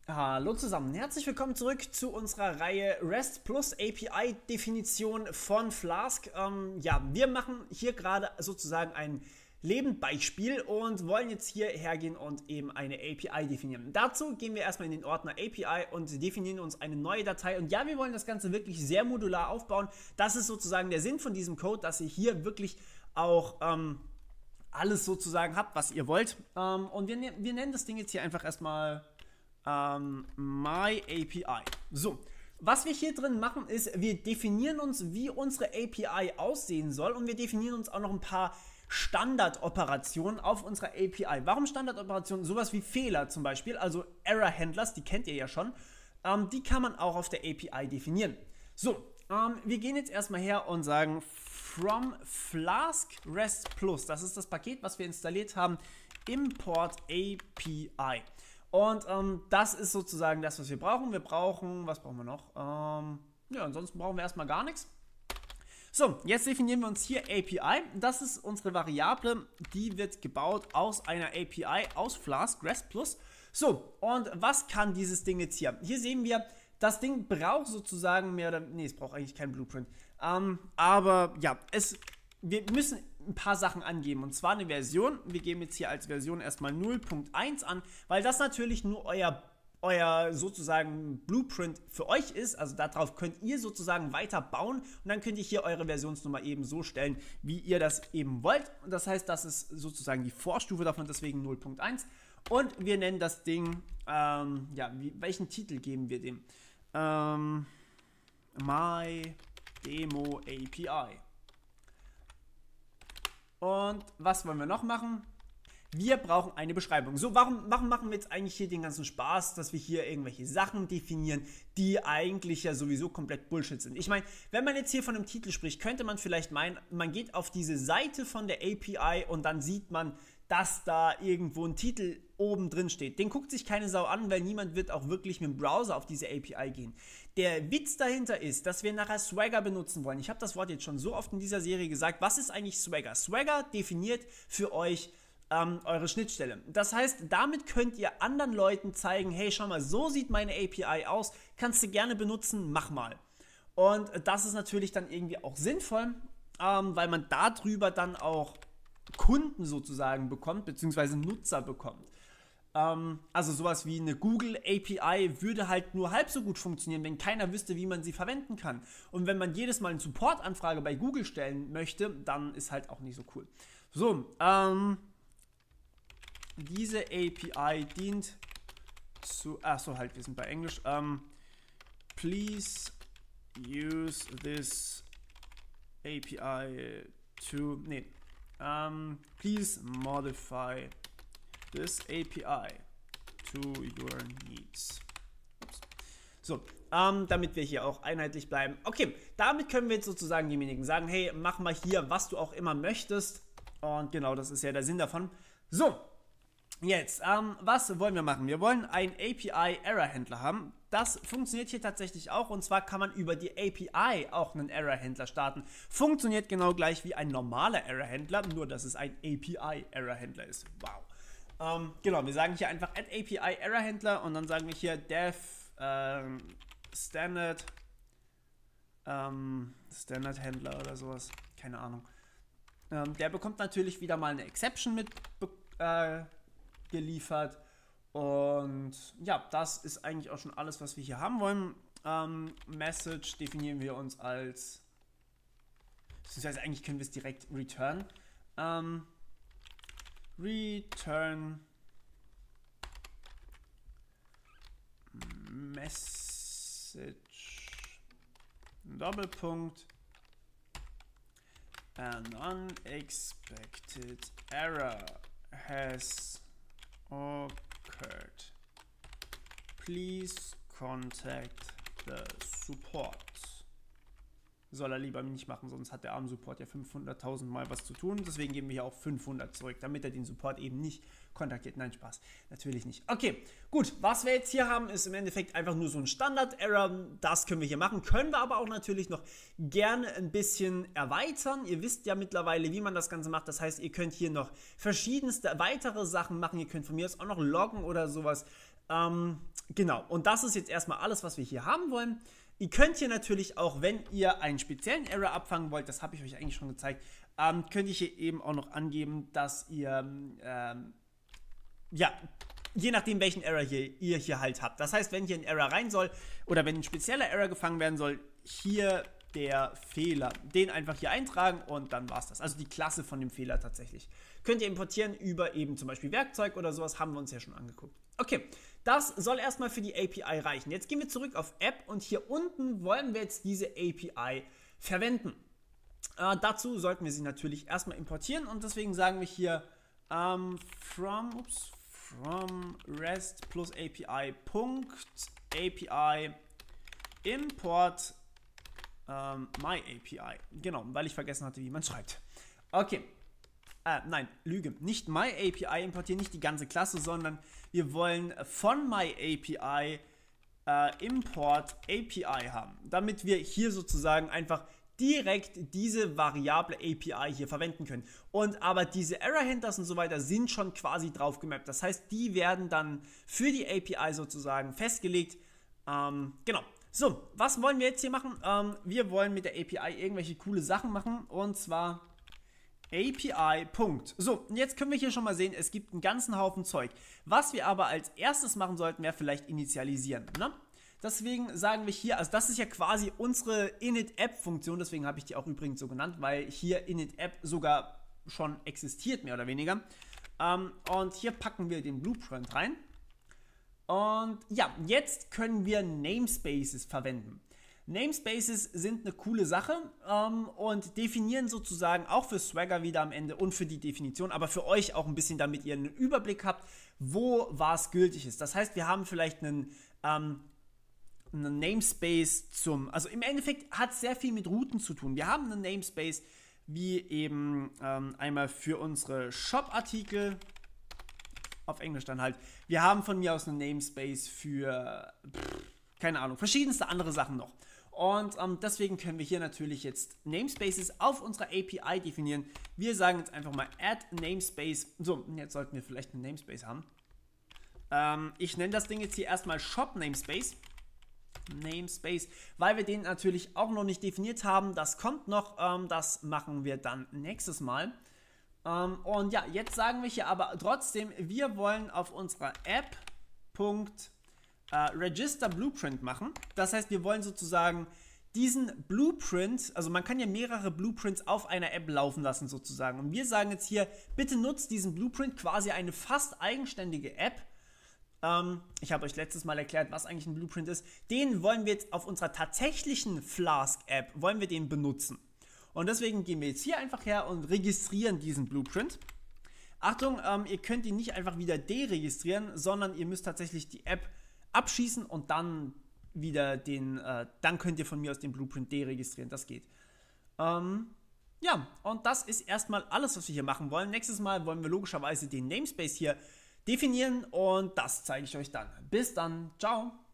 Hallo zusammen, herzlich willkommen zurück zu unserer Reihe REST Plus API Definition von Flask. Ja, wir machen hier gerade sozusagen ein Lebendbeispiel und wollen jetzt hier hergehen und eben eine API definieren. Dazu gehen wir erstmal in den Ordner API und definieren uns eine neue Datei. Und ja, wir wollen das Ganze wirklich sehr modular aufbauen. Das ist sozusagen der Sinn von diesem Code, dass ihr hier wirklich auch alles sozusagen habt, was ihr wollt. Und wir nennen das Ding jetzt hier einfach erstmal My API. So, was wir hier drin machen ist, wir definieren uns, wie unsere API aussehen soll, und wir definieren uns auch noch ein paar Standardoperationen auf unserer API. Warum Standardoperationen? Sowas wie Fehler zum Beispiel, also Error-Handlers, die kennt ihr ja schon, die kann man auch auf der API definieren. So, wir gehen jetzt erstmal her und sagen from Flask REST Plus, das ist das Paket, was wir installiert haben, import API. Und das ist sozusagen das, was wir brauchen. Was brauchen wir noch? Ja, ansonsten brauchen wir erstmal gar nichts. So, jetzt definieren wir uns hier API. Das ist unsere Variable, die wird gebaut aus einer API, aus Flask REST Plus. So, und was kann dieses Ding jetzt hier? Hier sehen wir, das Ding braucht sozusagen mehr oder... Nee, es braucht eigentlich keinen Blueprint. Aber ja, wir müssen ein paar Sachen angeben, und zwar eine Version. Wir geben jetzt hier als Version erstmal 0.1 an, weil das natürlich nur euer sozusagen Blueprint für euch ist. Also darauf könnt ihr sozusagen weiter bauen, und dann könnt ihr hier eure Versionsnummer eben so stellen, wie ihr das eben wollt. Und das heißt, das ist sozusagen die Vorstufe davon, deswegen 0.1. Und wir nennen das Ding, ja, welchen Titel geben wir dem? My Demo API. Und was wollen wir noch machen? Wir brauchen eine Beschreibung. So, warum machen wir jetzt eigentlich hier den ganzen Spaß, dass wir hier irgendwelche Sachen definieren, die eigentlich ja sowieso komplett Bullshit sind? Ich meine, wenn man jetzt hier von einem Titel spricht, könnte man vielleicht meinen, man geht auf diese Seite von der API und dann sieht man, dass da irgendwo ein Titel oben drin steht. Den guckt sich keine Sau an, weil niemand wird auch wirklich mit dem Browser auf diese API gehen. Der Witz dahinter ist, dass wir nachher Swagger benutzen wollen. Ich habe das Wort jetzt schon so oft in dieser Serie gesagt. Was ist eigentlich Swagger? Swagger definiert für euch eure Schnittstelle. Das heißt, damit könnt ihr anderen Leuten zeigen, hey, schau mal, so sieht meine API aus, kannst du gerne benutzen, mach mal. Und das ist natürlich dann irgendwie auch sinnvoll, weil man darüber dann auch Kunden sozusagen bekommt, beziehungsweise Nutzer bekommt. Also sowas wie eine Google API würde halt nur halb so gut funktionieren, wenn keiner wüsste, wie man sie verwenden kann. Und wenn man jedes Mal eine Supportanfrage bei Google stellen möchte, dann ist halt auch nicht so cool. So, diese API dient zu, achso, halt, wir sind bei Englisch. Please use this API to, please modify this API to your needs. Ups. So, damit wir hier auch einheitlich bleiben. Okay, damit können wir jetzt sozusagen demjenigen sagen, hey, mach mal hier, was du auch immer möchtest. Und genau, das ist ja der Sinn davon. So, jetzt, was wollen wir machen? Wir wollen einen API-Error-Händler haben. Das funktioniert hier tatsächlich auch, und zwar kann man über die API auch einen Error-Händler starten. Funktioniert genau gleich wie ein normaler Error-Händler, nur dass es ein API-Error-Händler ist. Wow. Genau, wir sagen hier einfach add API-Error-Händler, und dann sagen wir hier dev Standard Standard-Händler oder sowas. Keine Ahnung. Der bekommt natürlich wieder mal eine Exception mit geliefert. Und ja, das ist eigentlich auch schon alles, was wir hier haben wollen. Message definieren wir uns als, beziehungsweise eigentlich können wir es direkt return. Return Message Doppelpunkt an unexpected error has occurred. Please contact the support. Soll er lieber nicht machen, sonst hat der arme Support ja 500.000 Mal was zu tun. Deswegen geben wir hier auch 500 zurück, damit er den Support eben nicht kontaktiert. Nein, Spaß. Natürlich nicht. Okay, gut. Was wir jetzt hier haben, ist im Endeffekt einfach nur so ein Standard-Error. Das können wir hier machen. Können wir aber auch natürlich noch gerne ein bisschen erweitern. Ihr wisst ja mittlerweile, wie man das Ganze macht. Das heißt, ihr könnt hier noch verschiedenste weitere Sachen machen. Ihr könnt von mir aus auch noch loggen oder sowas. Genau, und das ist jetzt erstmal alles, was wir hier haben wollen. Ihr könnt hier natürlich auch, wenn ihr einen speziellen Error abfangen wollt, das habe ich euch eigentlich schon gezeigt, könnt ihr hier eben auch noch angeben, dass ihr, ja, je nachdem, welchen Error ihr hier halt habt. Das heißt, wenn hier ein Error rein soll oder wenn ein spezieller Error gefangen werden soll, hier der Fehler, den einfach hier eintragen und dann war es das. Also die Klasse von dem Fehler tatsächlich. Könnt ihr importieren über eben zum Beispiel Werkzeug oder sowas, haben wir uns ja schon angeguckt. Okay, das soll erstmal für die API reichen. Jetzt gehen wir zurück auf App und hier unten wollen wir jetzt diese API verwenden. Dazu sollten wir sie natürlich erstmal importieren und deswegen sagen wir hier from REST plus API import my API. Genau, weil ich vergessen hatte, wie man schreibt. Okay. Nein, Lüge. Nicht my API importieren, nicht die ganze Klasse, sondern wir wollen von my API import API haben, damit wir hier sozusagen einfach direkt diese Variable API hier verwenden können. Und aber diese Error-Handlers und so weiter sind schon quasi drauf gemappt. Das heißt, die werden dann für die API sozusagen festgelegt. Genau. So, was wollen wir jetzt hier machen? Wir wollen mit der API irgendwelche coole Sachen machen und zwar API. Punkt. So, und jetzt können wir hier schon mal sehen, es gibt einen ganzen Haufen Zeug. Was wir aber als erstes machen sollten, wäre vielleicht initialisieren. Ne? Deswegen sagen wir hier, also das ist ja quasi unsere Init-App-Funktion, deswegen habe ich die auch übrigens so genannt, weil hier Init-App sogar schon existiert, mehr oder weniger. Und hier packen wir den Blueprint rein. Und ja, jetzt können wir Namespaces verwenden. Namespaces sind eine coole Sache und definieren sozusagen auch für Swagger wieder am Ende und für die Definition, aber für euch auch ein bisschen, damit ihr einen Überblick habt, wo was gültig ist. Das heißt, wir haben vielleicht einen Namespace also im Endeffekt hat es sehr viel mit Routen zu tun. Wir haben einen Namespace wie eben einmal für unsere Shop-Artikel, auf Englisch dann halt. Wir haben von mir aus einen Namespace für, keine Ahnung, verschiedenste andere Sachen noch. Und deswegen können wir hier natürlich jetzt Namespaces auf unserer API definieren. Wir sagen jetzt einfach mal add Namespace. So, jetzt sollten wir vielleicht einen Namespace haben. Ich nenne das Ding jetzt hier erstmal Shop Namespace. Weil wir den natürlich auch noch nicht definiert haben. Das kommt noch, das machen wir dann nächstes Mal. Und ja, jetzt sagen wir hier aber trotzdem, wir wollen auf unserer App Register Blueprint machen. Das heißt, wir wollen sozusagen diesen Blueprint, also man kann ja mehrere Blueprints auf einer App laufen lassen sozusagen. Und wir sagen jetzt hier, bitte nutzt diesen Blueprint, quasi eine fast eigenständige App. Ich habe euch letztes Mal erklärt, was eigentlich ein Blueprint ist. Den wollen wir jetzt auf unserer tatsächlichen Flask-App, wollen wir den benutzen. Und deswegen gehen wir jetzt hier einfach her und registrieren diesen Blueprint. Achtung, ihr könnt ihn nicht einfach wieder deregistrieren, sondern ihr müsst tatsächlich die App abschießen und dann wieder dann könnt ihr von mir aus den Blueprint deregistrieren, das geht. Ja, und das ist erstmal alles, was wir hier machen wollen. Nächstes Mal wollen wir logischerweise den Namespace hier definieren und das zeige ich euch dann. Bis dann, ciao!